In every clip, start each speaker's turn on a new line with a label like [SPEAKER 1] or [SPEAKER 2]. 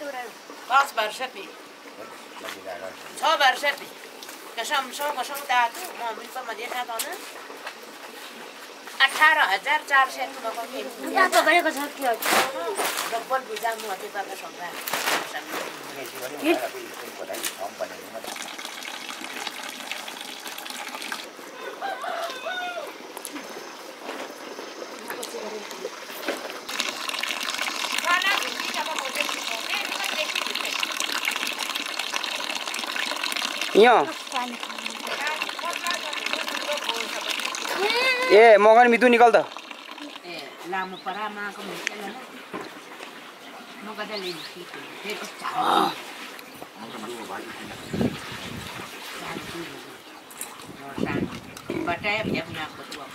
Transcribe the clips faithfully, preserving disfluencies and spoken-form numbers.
[SPEAKER 1] पाँच बार सेपी छः बार सेपी कसम सौ कसम दातु मम्मी पर मजे था तो ना अठारह हजार चार सौ तो मम्मी
[SPEAKER 2] या तो बड़े को सब किया
[SPEAKER 1] डबल पिज़्ज़ा मुझे तो पता समझा
[SPEAKER 3] यो ए मगन मितु निकल त
[SPEAKER 1] ए लामो परा माको मिले ना म कता ले फेरि बटाया भैया अपना बतुआ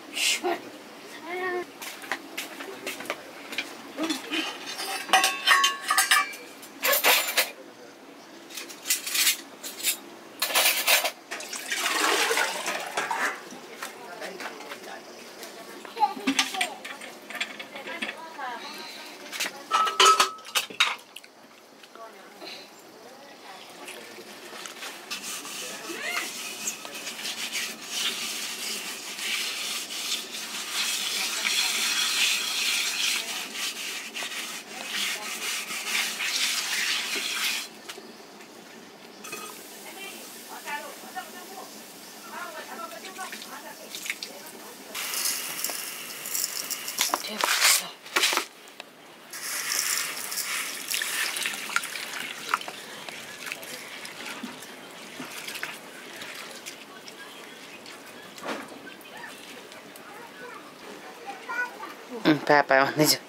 [SPEAKER 3] Papa भन्दै छ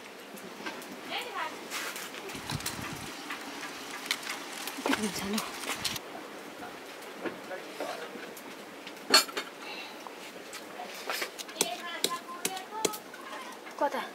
[SPEAKER 2] कता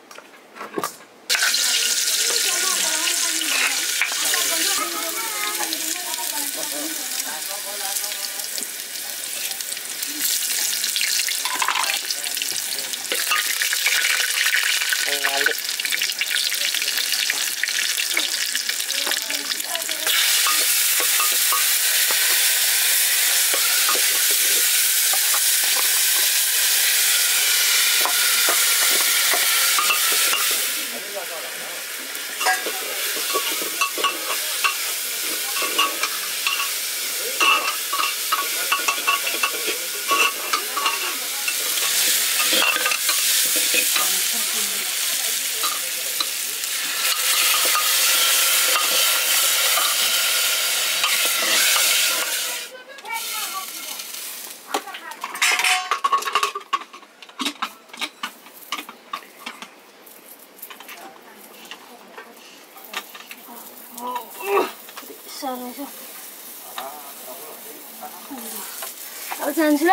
[SPEAKER 2] अब जान्छु ल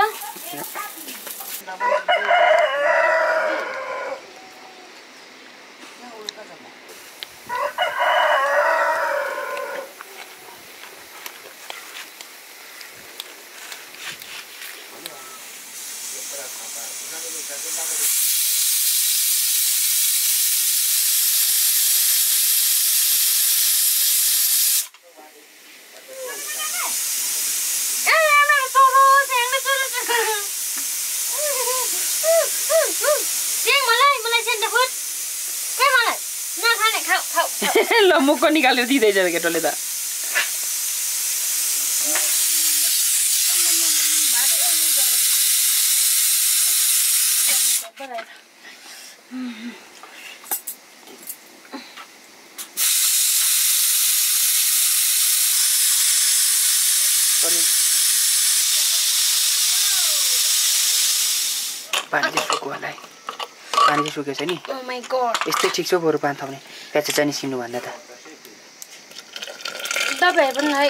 [SPEAKER 3] ल मुखको निकालेर दिँदैछ केटोले त पानी चाहिँ सुक्यो होला है पानी चाहिँ सुकेको छ नि
[SPEAKER 2] ओ माय गॉड
[SPEAKER 3] यस्तै ठिक छ बरु पानी थप्ने प्याज चाहिँ निस्किनु भन्दा त
[SPEAKER 2] तपाईहरु पनि है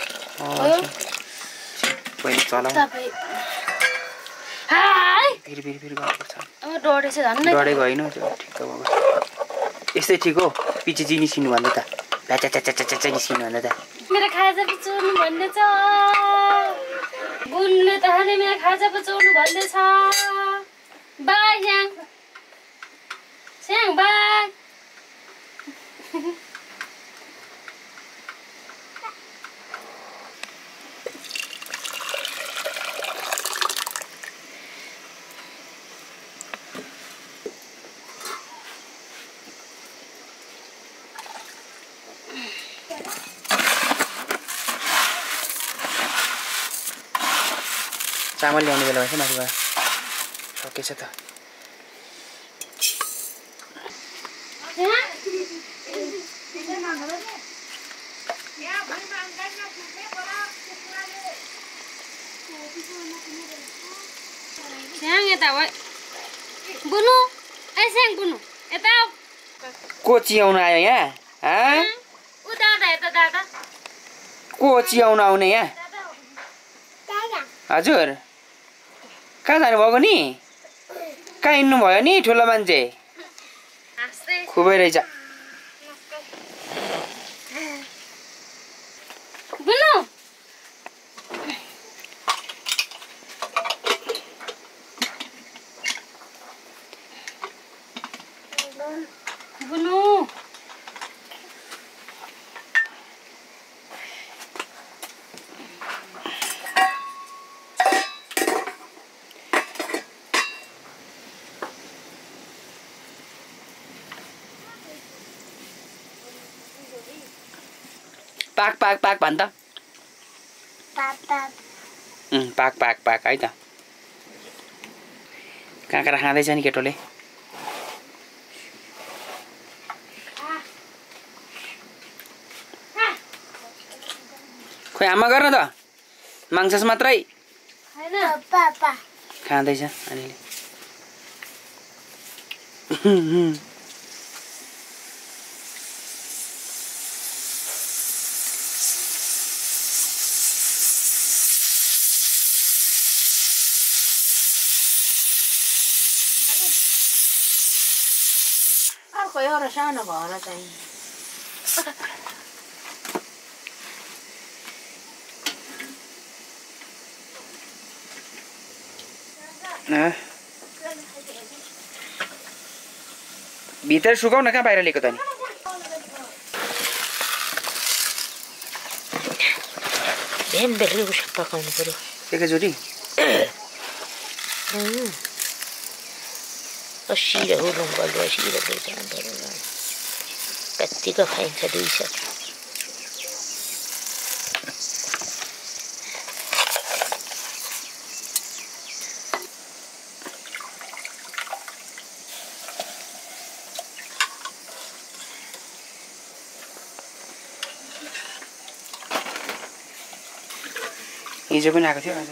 [SPEAKER 3] पहिले चलाऊ
[SPEAKER 2] तपाई हाय
[SPEAKER 3] फेरि फेरि फेरि गर्नुपर्छ
[SPEAKER 2] अ डढेछ झन् नै
[SPEAKER 3] डढेको होइन त्यो ठिक हो यस्तै ठिक हो पछि चाहिँ निस्किनु भन्दा त प्याज चाहिँ चाहिँ निस्किनु भन्दा त
[SPEAKER 2] मेरो खाजा पचाउनु भन्दै छ बुनले त हाने मेरो खाजा पचाउनु भन्दै छ बाई स्याङ स्याङ बाई
[SPEAKER 3] चामल ल्याउने बेला भएछ माथिबाट सकेछ त
[SPEAKER 2] स्याङ यता भयो बुनु ए स्याङ बुनु यता
[SPEAKER 3] को चियाउन आयो यहाँ हाँ
[SPEAKER 2] उ दादा यता दादा
[SPEAKER 3] को चियाउन आउने यहाँ हजुर कहाँ जानुभएको नि कहाँ हिँड्नु भयो नि ठुलो मान्छे खुबै रहेछ
[SPEAKER 2] बुनु बुनु
[SPEAKER 3] पाक पाक पाक भन् त पाक पाक पाक है त काँक्रा खाँदैछ नि केटोले खोइ आमा गर्न त माङ्सस मात्रै खाँदैछ अलिअलि
[SPEAKER 1] अर्को एउटा सानो भयो होला चाहिँ
[SPEAKER 3] भित्र सुकाउ न कहाँ बाहिर लिएको त नि
[SPEAKER 1] ध्यान बेग्लै पकाउनु पर्यो
[SPEAKER 3] एकैचोटि
[SPEAKER 1] सिरो रुङ्गल सिरो कत्तिको खाइन्छ दुई सय
[SPEAKER 3] हिजो पनि आएको थियो आज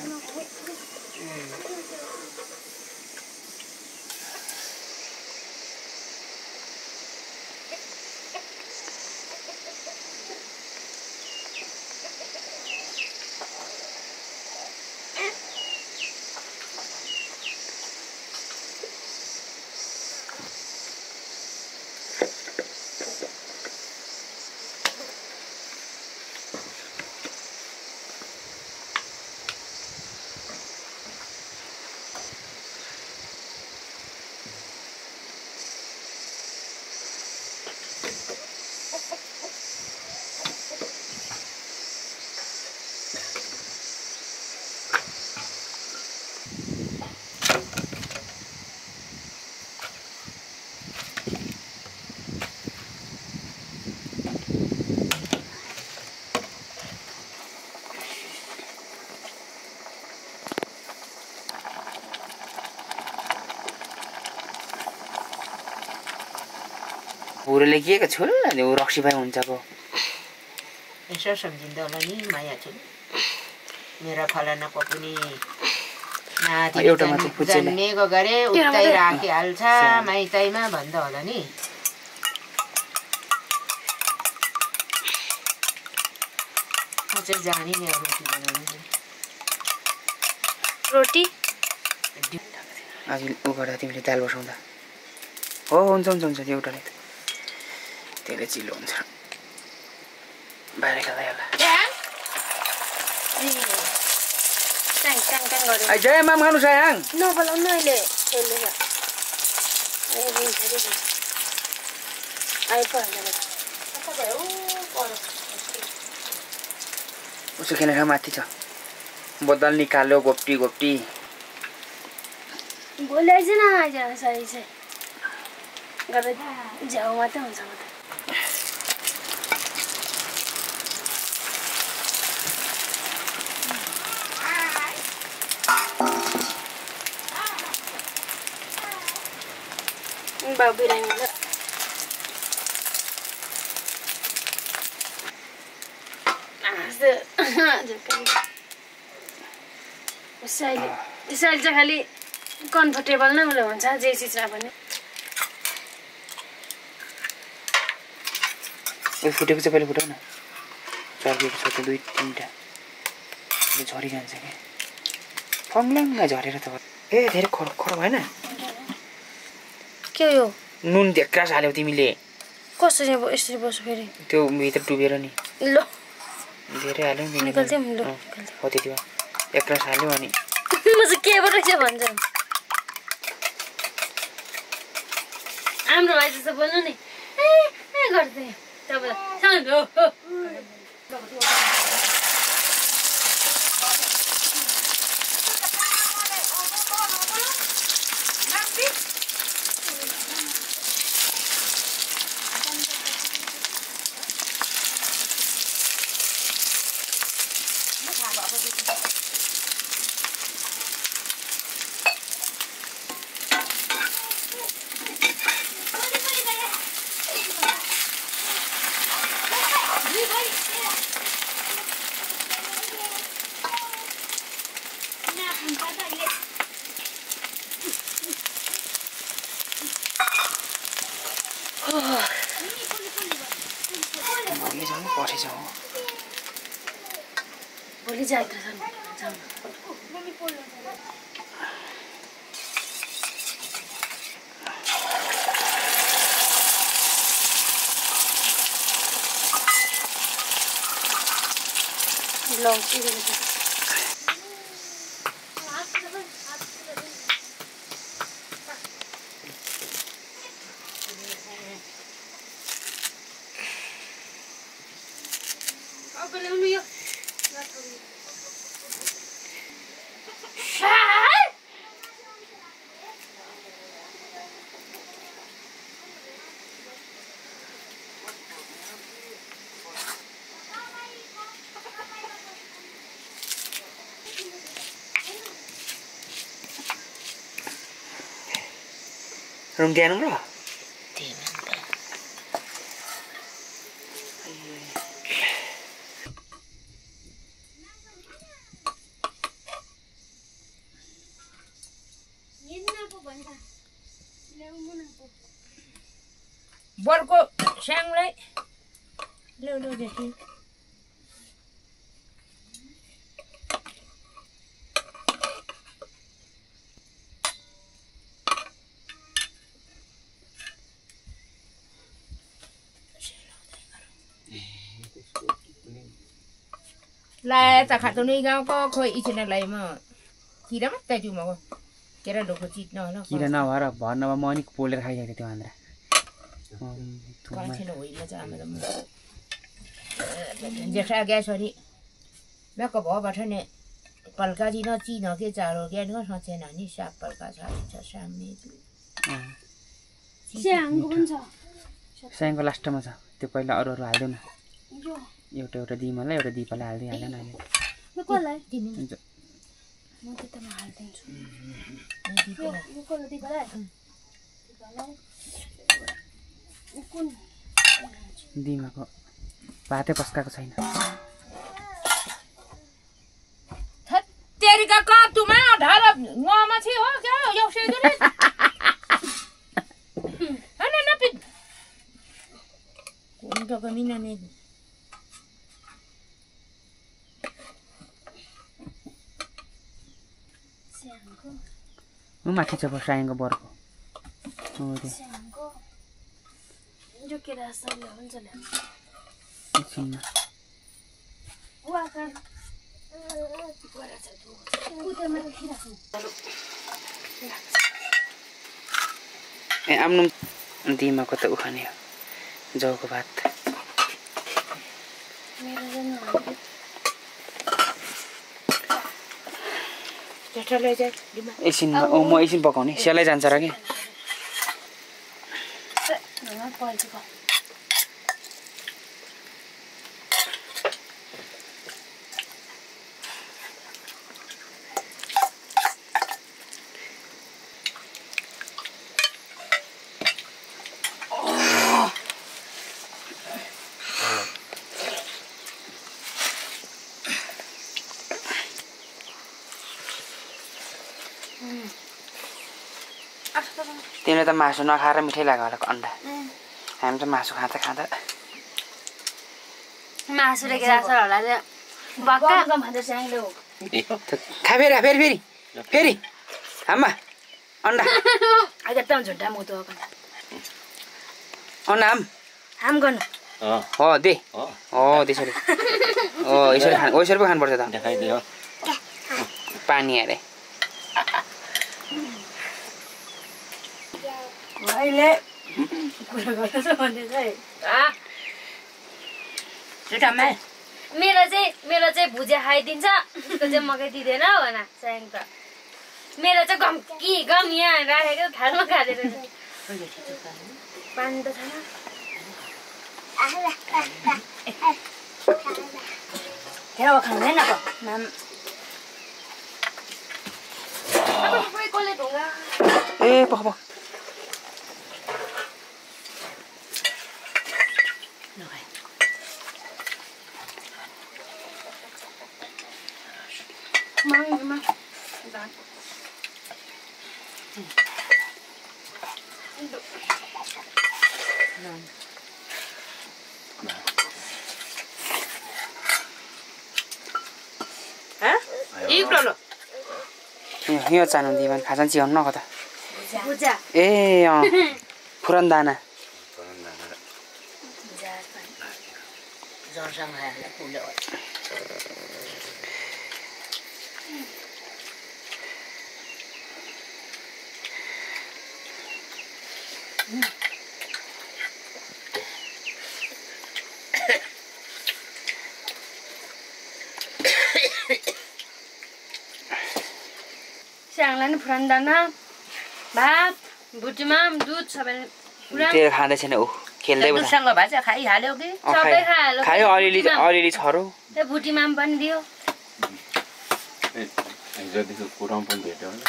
[SPEAKER 3] बुढोले के को छोड ऊ रक्सी भाइ हुन्छको
[SPEAKER 1] यसो सम्झिँदा होला नि माया छु मेरा फलानाको पनि नाति
[SPEAKER 3] एउटा मात्रै फुच्चेले
[SPEAKER 1] जन्मेको गरे उतै राखिहाल्छ माइतैमा भन्दा होला नि म चाहिँ जाने नि रोटी बनाउनु
[SPEAKER 2] रोटी
[SPEAKER 3] आज ऊ गर्दा तिमीले दाल बसाउँदा हो हुन्छ हुन्छ हुन्छ एउटाले त त्यसले चिल्लो हुन्छ बाहिर खाँदै होला आई जय माम खानु सायाङ
[SPEAKER 2] नबोलाउनु अहिले
[SPEAKER 3] उसो खेल्ने ठाउँ माथि छ बोतल निकाल्यो गोप्टी गोप्टी
[SPEAKER 2] भोलि आइज न आइज सही चाहिँ गरेर झ्याउ मात्रै हुन्छ म त बाउ बिरामी साइली साइली चाहिँ खालि कम्फर्टेबल नै उसले हुन्छ जे चिजमा पनि
[SPEAKER 3] ओ फुटेको चाहिँ पहिले फुटाउ न चर्केको छ त दुई तिनवटा झरिरहन्छ क्या फङ्लाङ्गा झरेर त ए धेरै खर खर भएन
[SPEAKER 2] के यो
[SPEAKER 3] नुन एक्कास हाल्यौ तिमीले
[SPEAKER 2] कसरी अब यसरी बस्यो फेरि
[SPEAKER 3] त्यो भित्र डुबेर नि
[SPEAKER 2] ल
[SPEAKER 3] धेरै हाल्यौ नि
[SPEAKER 2] निकाल्थ्यौँ ल
[SPEAKER 3] हो त्यति भयो एक्कास हाल्यौ अनि
[SPEAKER 2] म चाहिँ के पो रहेछ भन्छ हाम्रो भाइ जस्तो बोल्नु नि ए ए गर्दै तपाईँलाई
[SPEAKER 3] भोलि जाउँ पछि जाउँ
[SPEAKER 2] भोलि जाएको छ ल
[SPEAKER 3] रुम दिएन र
[SPEAKER 1] बर्को स्याङलाई ल्याउ ल्याउ देखि लाए त खातुनी गाउँको खोइ इछिनलाई म किरा मात्रै दिउँ म केरा ढोको चिट नहोला
[SPEAKER 3] किरा नभएर भर नभए म अलिक पोलेर खाइसकेको थियो आन्द्रा
[SPEAKER 1] कन्छिन होइन चाहिँ हाम्रो जेठा ग्यासरी म्याको भबाट नि पल्का दिन चिन के चारो ज्ञान गर्न सकेन नि साग पल्का छ साङ्ने
[SPEAKER 2] स्याङको पनि छ
[SPEAKER 3] स्याङको लास्टमा छ त्यो पहिला अरू अरू हाल्दैन एउटा एउटा दिमालाई एउटा दिपालाई हाल्दै हाल्दैन अहिले
[SPEAKER 2] कसलाई
[SPEAKER 3] हुन्छ
[SPEAKER 2] म त्यतामा हाल्दिन्छु यो कसलाई दिपालाई कुन
[SPEAKER 3] दिमाको भातै पस्काएको छैन
[SPEAKER 1] तेरिका काँतुमा ढाल ngoma थियो हो क्या यो सेदुले हैन नपि कुन त कमिना नि
[SPEAKER 2] स्याङको
[SPEAKER 3] म माथि छ बसाएको बर्को हो रे
[SPEAKER 2] स्याङको जो के रास्ताले हुन्छ ल
[SPEAKER 3] एकछिनमा
[SPEAKER 2] वाकर
[SPEAKER 3] ए आम्नु दिमाको त उखाने हो जौको भात एकछिनमा ओ म एकछिन पकाउने सेलै जान्छ र कि तिमीले त मासु नखाएर मिठै लाग्यो होला अन्डा हामी त मासु खाँदा खाँदा
[SPEAKER 2] मासुले के राख्छ होला बक्का
[SPEAKER 3] खा फेरि फेरि फेरि फेरि आमा अन्डा
[SPEAKER 2] एकदम झुट्टा मुतो
[SPEAKER 3] अन्डा आम
[SPEAKER 2] हाम गर्नु
[SPEAKER 3] हो दे हो त्यसरी हो यसरी खानु यसरी पो खानुपर्छ त
[SPEAKER 4] देखाइदियो
[SPEAKER 3] पानी अरे
[SPEAKER 2] अहिले कुरा गर्छ भन्दै चाहिँ मेरो चाहिँ मेरो चाहिँ भुजिया खाइदिन्छ उसको चाहिँ मकै दिँदैन भन स्याङ त मेरो चाहिँ गम्की गम यहाँ राखेको थालमा खाँदैन पानी त छैन त्यहाँ खाँदैन
[SPEAKER 3] ए पख पख यो चाहनु दिवन खाजा चियाउनु न कता ए अँ फुरन दाना
[SPEAKER 2] स्याङलाई नि फुरन दाना भात भुटीमाम दुध सबै
[SPEAKER 3] तेल खाँदै छैन ऊ खेल्दै बस्छ
[SPEAKER 1] दुधसँग भाजा खाइहाल्यो कि
[SPEAKER 2] सबै खायो
[SPEAKER 3] खायो अलिअलि अलिअलि छरो
[SPEAKER 2] त्यो भुटीमाम पनि दियो
[SPEAKER 4] हिजोदेखि कुराउँ पनि भेट्यो होला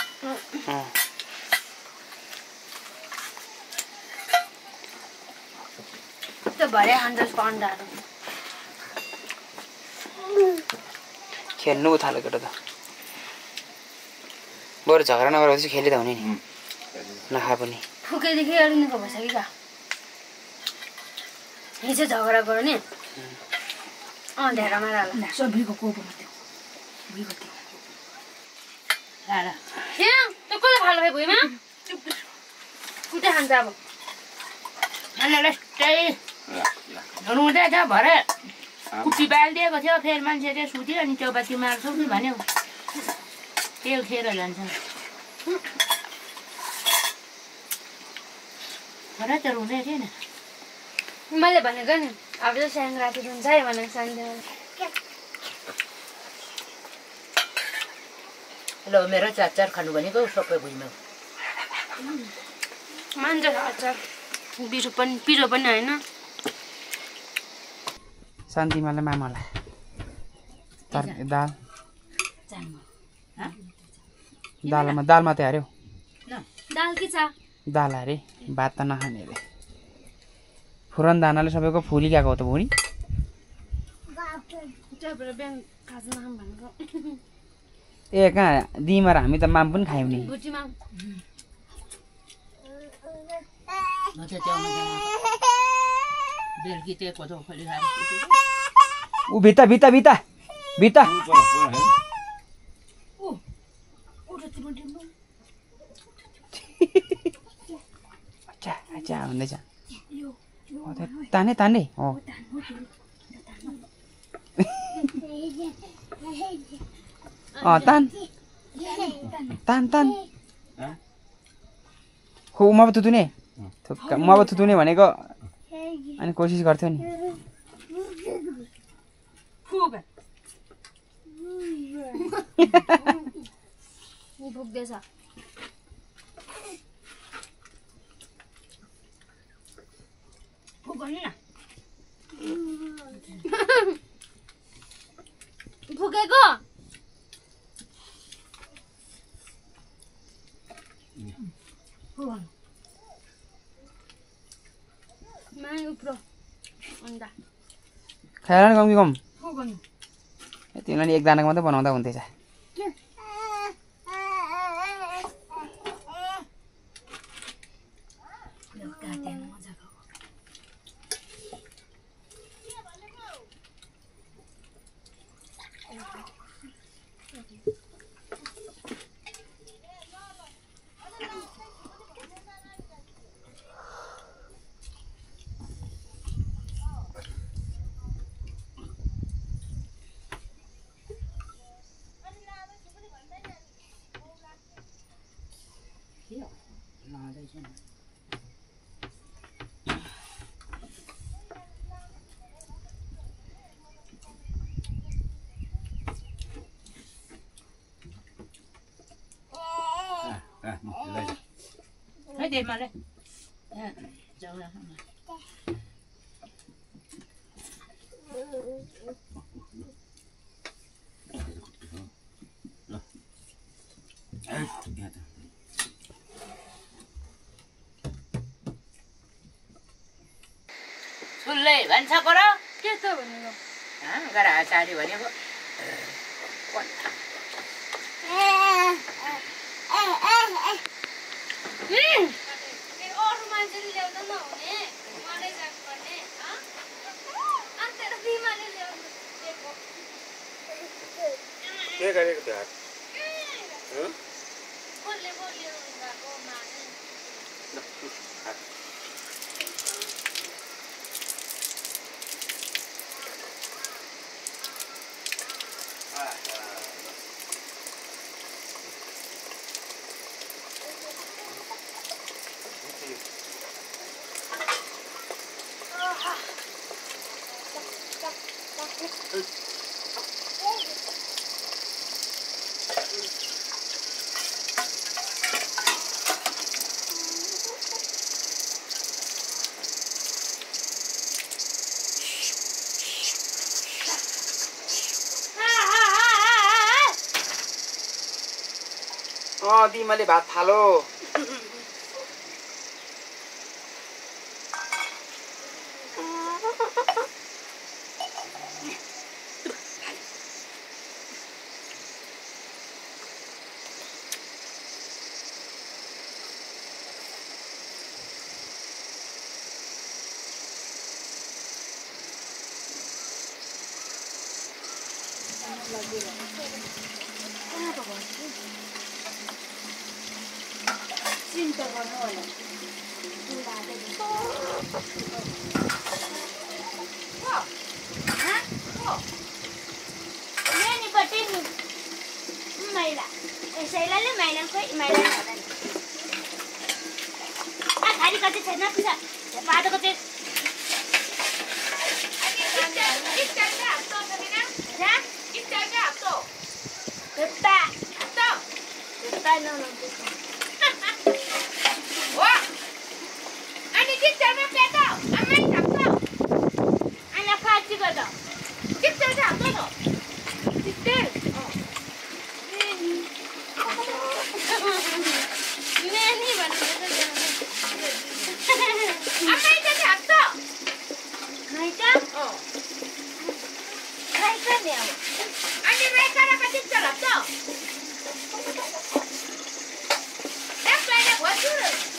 [SPEAKER 2] त्यो भरे अन्डरको अन्डाहरू
[SPEAKER 3] खेल्नु थाल्यो केटा त बरु झगडा नगरेपछि खेली त हुने नि नखा पनि
[SPEAKER 2] फुकेदेखि अलिकति भइसक्यो क्या हिजो झगडा गऱ्यो नि अँ धेरै मारा सब्जीको कोपो मात्रै यहाँ त्यो कसले फाल्नु भयो भुइँमा कुटे खान्छ अब
[SPEAKER 1] हुनु हुँदै छ भरे कुटी बालिदिएको थियो फेरि मान्छे चाहिँ सुत्यो अनि चौपाती मार्छौ कि भन्यो तेल खेर जान्छ भरे त रुँदै थिएन
[SPEAKER 2] मैले भनेको नि अब चाहिँ स्याङ राखिदिन्छ है भनेको सानो
[SPEAKER 1] ल मेरो चार चार खानु भनेको सबै भुइँमा
[SPEAKER 2] मान्छ अचार पिरो पनि पिरो पनि होइन
[SPEAKER 3] शान्तिमालाई मामालाई तर दाल दालमा दाल मात्रै हार्यो
[SPEAKER 2] दाल के छ
[SPEAKER 3] दाल हारे भात त नखाने अरे फुरन दानाले सबैको फुली गएको हो त भुँडी ए कहाँ दिमार हामी त माम पनि खायौँ नि ऊ भित्ता भित्ता भित्ता भित्ता अच्छा अच्छा भन्दैछ ताने ताने हो अँ तान तान तान हो म अब तुतुने म अब तुतुने भनेको अनि कोसिस गर्थ्यो नि
[SPEAKER 2] पुग्दैछ फुकेको
[SPEAKER 3] खाएर कम कि कम तिमीलाई एक दानाको मात्रै बनाउँदा हुन्थेछ
[SPEAKER 1] छैन है दे मलाई जाऊ न सुल्लै भन्छ पर
[SPEAKER 2] के त भनेको
[SPEAKER 1] गरा चाडी भनेको
[SPEAKER 2] अरू मान्छेले ल्याउँदा नहुने उहाँले जानुपर्ने अन्त बिमाले ल्याउनु दिएको
[SPEAKER 4] के गरेको त्यो हात
[SPEAKER 2] कसले बोल्नु भएको माने
[SPEAKER 3] अँ दिमाले भात थालो
[SPEAKER 2] चिन्ता गर्नु होला नानीपट्टि नि मैला यसैलाई मैला खोइ मैला होला नि खाली कति छैन पाटोको चाहिँ
[SPEAKER 1] What?